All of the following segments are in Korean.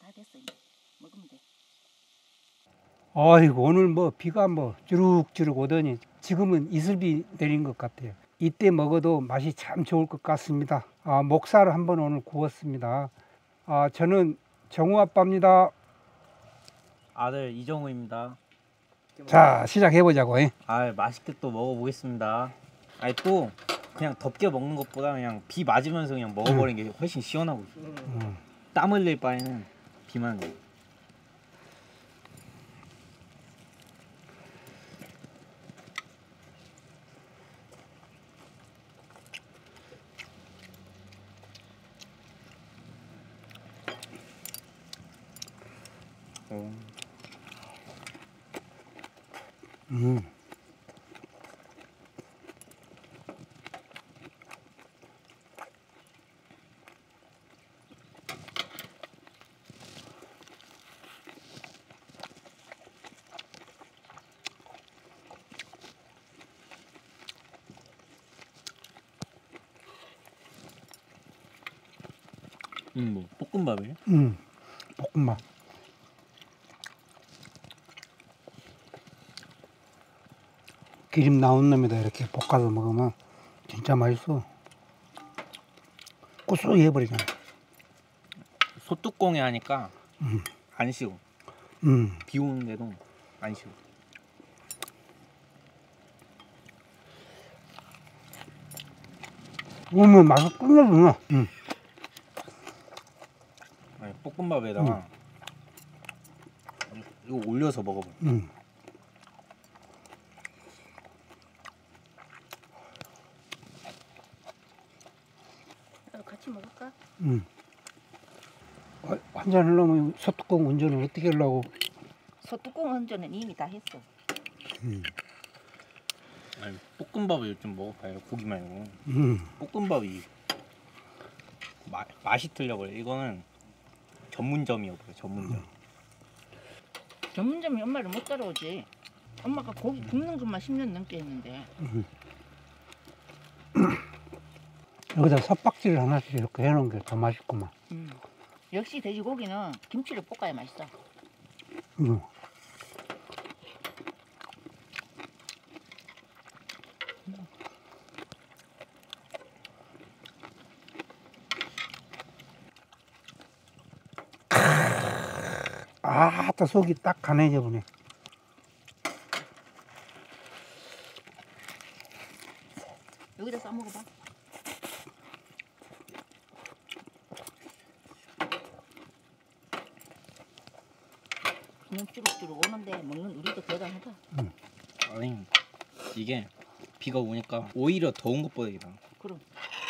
다 됐어 이제. 먹으면 돼. 아이고 오늘 뭐 비가 뭐 주룩주룩 오더니 지금은 이슬비 내린 것 같아요. 이때 먹어도 맛이 참 좋을 것 같습니다. 목살을 한번 오늘 구웠습니다. 저는 정우 아빠입니다. 아들 이정우입니다. 자 시작해보자고. 맛있게 또 먹어보겠습니다. 또 그냥 덥게 먹는 것보다 그냥 비 맞으면서 그냥 먹어버리는 게 훨씬 시원하고 땀 흘릴 바에는 비만. 뭐 볶음밥이에요? 볶음밥. 기름 나온 놈에다 이렇게 볶아서 먹으면 진짜 맛있어. 고소히 해버리잖아. 소뚜껑에 하니까 안 식어. 비 오는데도 안 식어. 맛을 끝내주네. 볶음밥에다가 이거 올려서 먹어봐. 같이 먹을까? 한잔 하려면 소뚜껑 운전을 어떻게 하려고? 소뚜껑 운전은 이미 다 했어. 볶음밥을 좀 먹어봐요. 고기 말고. 볶음밥이 맛이 틀려버려. 이거는 전문점이어버려. 전문점. 전문점이 엄마를 못 따라오지. 엄마가 고기 굽는 것만 10년 넘게 했는데. 여기다 섭박지를 하나씩 이렇게 해놓은 게 더 맛있구만. 역시 돼지고기는 김치를 볶아야 맛있어. 또 속이 딱 간해져 보네. 여기다 싸 먹어봐. 비는 주룩주룩 오는데 먹는 우리도 대단하다. 아니 이게 비가 오니까 오히려 더운 것보다 이게 나아. 그럼.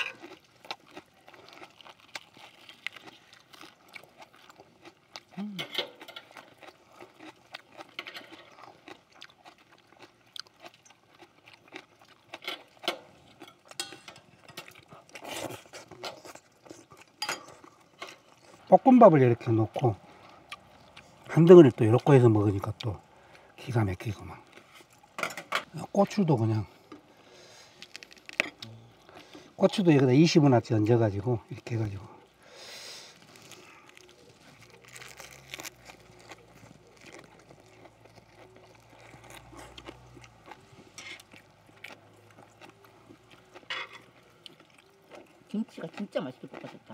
볶음밥을 이렇게 넣고 한 덩어리를 또 이렇게 해서 먹으니까 또 기가 막히구만. 고추도 그냥 고추도 여기다 20원어치 얹어가지고 이렇게 해가지고 김치가 진짜 맛있게 볶아졌다.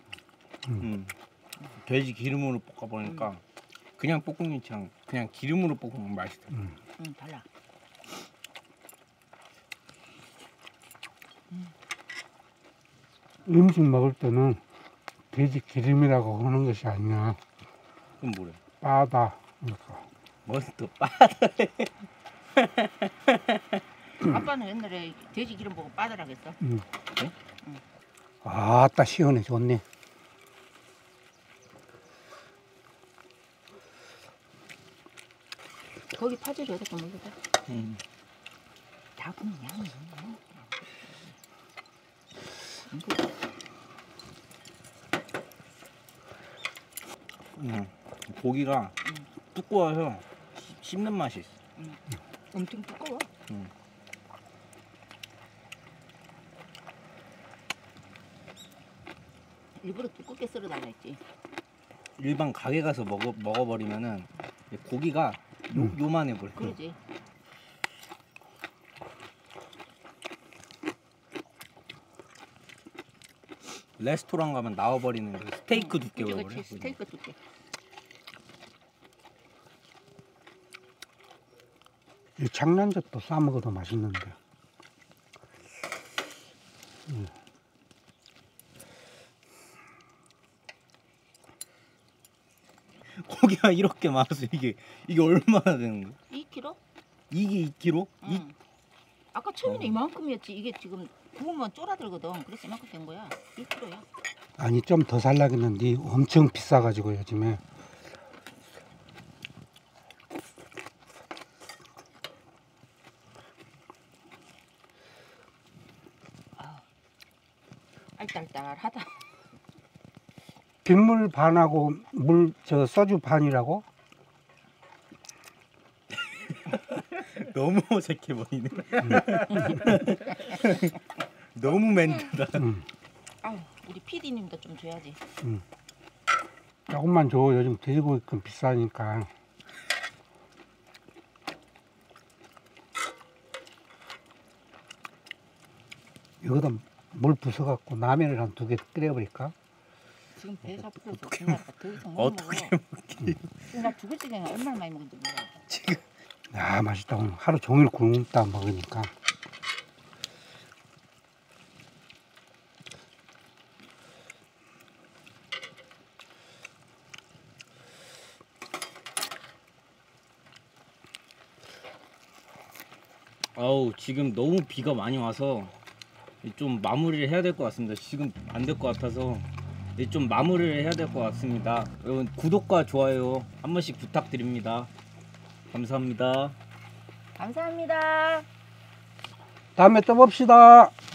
돼지 기름으로 볶아보니까 그냥 볶음김치랑 그냥 기름으로 볶으면 맛있다. 달라. 음식 먹을 때는 돼지 기름이라고 하는 것이 아니야. 그럼 뭐래? 빠다. 그러니까. 뭐또 빠다래. 아빠는 옛날에 돼지 기름 보고 빠더라 했어. 네? 아따 시원해 좋네. 거기 파지를 이렇게 먹어봐. 작은 양이 고기가 두꺼워서 씹는 맛이 있어. 엄청 두꺼워. 일부러 두껍게 썰어달라 했지. 일반 가게 가서 먹어버리면은 고기가 요만해 버려. 그러지. 레스토랑 가면 나와버리는 그 스테이크 두께 그치, 버려. 그치. 스테이크 두께. 이 장난젓도 싸 먹어도 맛있는데. 고기가 이렇게 많아서 이게 얼마나 되는 거야? 2kg? 이게 2kg? 응. 아까 처음에는 이만큼이었지. 이게 지금 구우면 쫄아들거든. 그래서 이만큼 된 거야. 2kg야. 아니 좀 더 살라겠는데 엄청 비싸가지고 요즘에. 알딸딸하다. 빗물 반하고 물 저 소주 반이라고? 너무 어색해 보이네. 너무 멘트다. 아유, 우리 PD님도 좀 줘야지. 조금만 줘. 요즘 돼지고기 비싸니까. 여기다 물 부숴갖고 라면을 한 2개 끓여버릴까? 지금 배가 불러서 정말 더 이상 못 먹어. 나 두개씩이나 얼마나 많이 먹는지 몰라. 지금 야 맛있다. 오늘 하루 종일 굶다 먹으니까. 아우 지금 너무 비가 많이 와서 좀 마무리를 해야 될 것 같습니다. 지금 안 될 것 같아서 좀 마무리를 해야 될 것 같습니다. 여러분 구독과 좋아요 한 번씩 부탁드립니다. 감사합니다. 감사합니다. 다음에 또 봅시다.